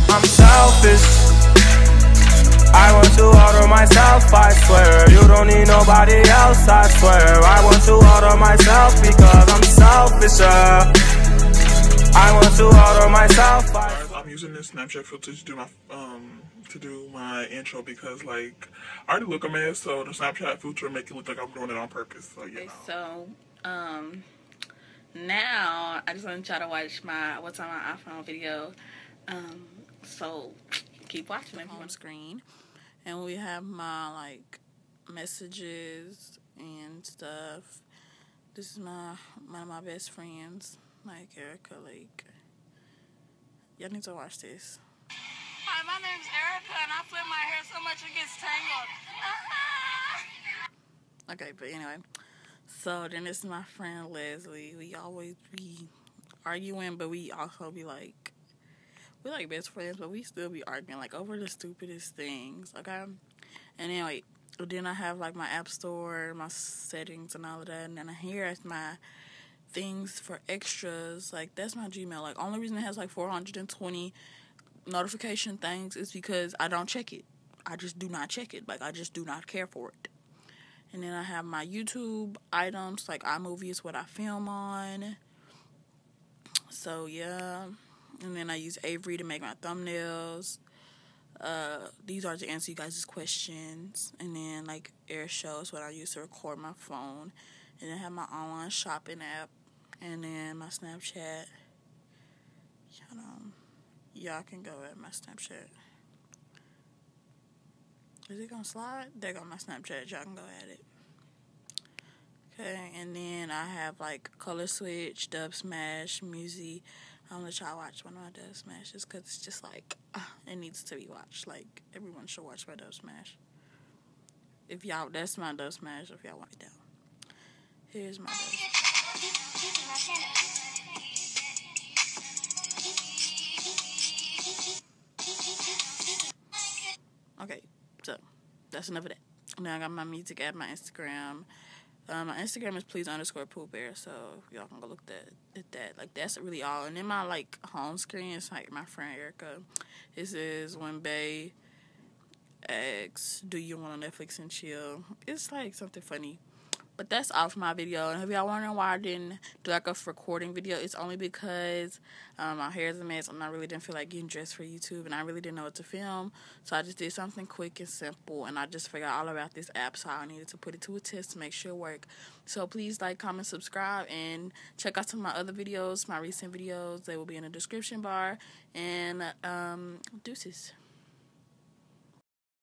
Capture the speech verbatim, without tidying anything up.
I'm selfish. I want to order myself, I swear. You don't need nobody else, I swear. I want to order myself because I'm selfish. uh. I want to order myself. I I'm using this Snapchat filter to do my um to do my intro because like I already look a mess, so the Snapchat filter make it look like I'm doing it on purpose. So you know. So um now I just want to try to watch my what's on my iPhone video. Um so keep watching it. Home screen, and we have my like messages and stuff. This is my one of my best friends, like Erica. Like, y'all need to watch this. Hi, my name's Erica, and I flip my hair so much it gets tangled. Okay, but anyway, so then this is my friend Leslie. We always be arguing, but we also be like, we like best friends, but we still be arguing like over the stupidest things. Okay, and anyway, then I have like my app store, my settings, and all of that, and then here is my things for extras. Like that's my Gmail. Like only reason it has like four hundred twenty notification things is because I don't check it. I just do not check it. Like I just do not care for it. And then I have my YouTube items, like iMovie is what I film on. So yeah. And then I use Avery to make my thumbnails. Uh, these are to answer you guys' questions. And then like Air Show is what I use to record my phone. And then I have my online shopping app. And then my Snapchat. Hold on. Y'all can go at my Snapchat. Is it gonna slide? There go my Snapchat. Y'all can go at it. Okay, and then I have like Color Switch, Dub Smash, Music. I'm gonna try to watch one of my Dub Smashes because it's just like, uh, it needs to be watched. Like, everyone should watch my Dub Smash. If y'all, that's my Dub Smash if y'all want it down. Here's my Dub Smash. Okay, so that's enough of that. Now I got my music app, my Instagram. Um, my Instagram is please underscore Pooh Bear, so y'all can go look that at that. Like that's really all. And then my like home screen is like my friend Erica. It says when Bay asks, "Do you want to Netflix and chill?" It's like something funny. But that's all for my video. And if y'all wondering why I didn't do like a recording video, it's only because um, my hair is a mess and I really didn't feel like getting dressed for YouTube and I really didn't know what to film. So I just did something quick and simple and I just figured all about this app, so I needed to put it to a test to make sure it worked. So please like, comment, subscribe, and check out some of my other videos, my recent videos. They will be in the description bar. And um, deuces.